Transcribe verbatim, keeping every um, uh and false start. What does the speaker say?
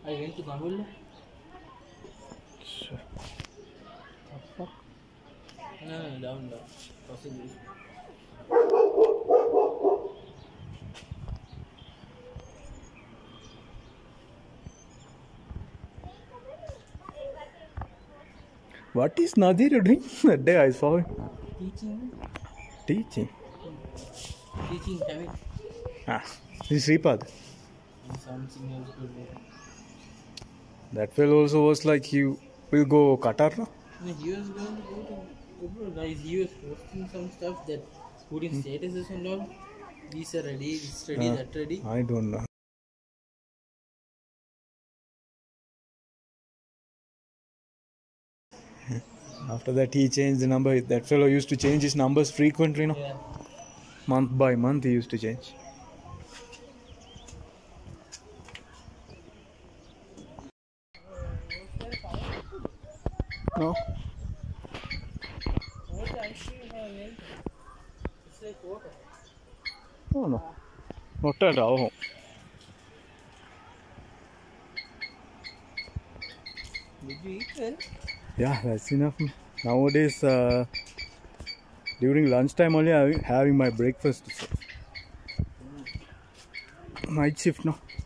I went to Gangulla. Sure. What? No, no, down, down. Possibly. What is Nadir doing? That day I saw him. Teaching. Teaching. Teaching Tamil. Ah, this is Sripad. And something else to do. That fellow also was like, he will go Qatar, no? No, he was going to go to April, guys. He was posting some stuff that putting hmm. statuses and all. These are ready, this ready, uh, that ready. I don't know. After that, he changed the number. That fellow used to change his numbers frequently, no? Yeah. Month by month, he used to change. No. Oh no. Not at all. Did you eat well? Yeah, that's enough. Nowadays, uh, during lunchtime only, I'm having my breakfast. So. Mm. Night shift, no?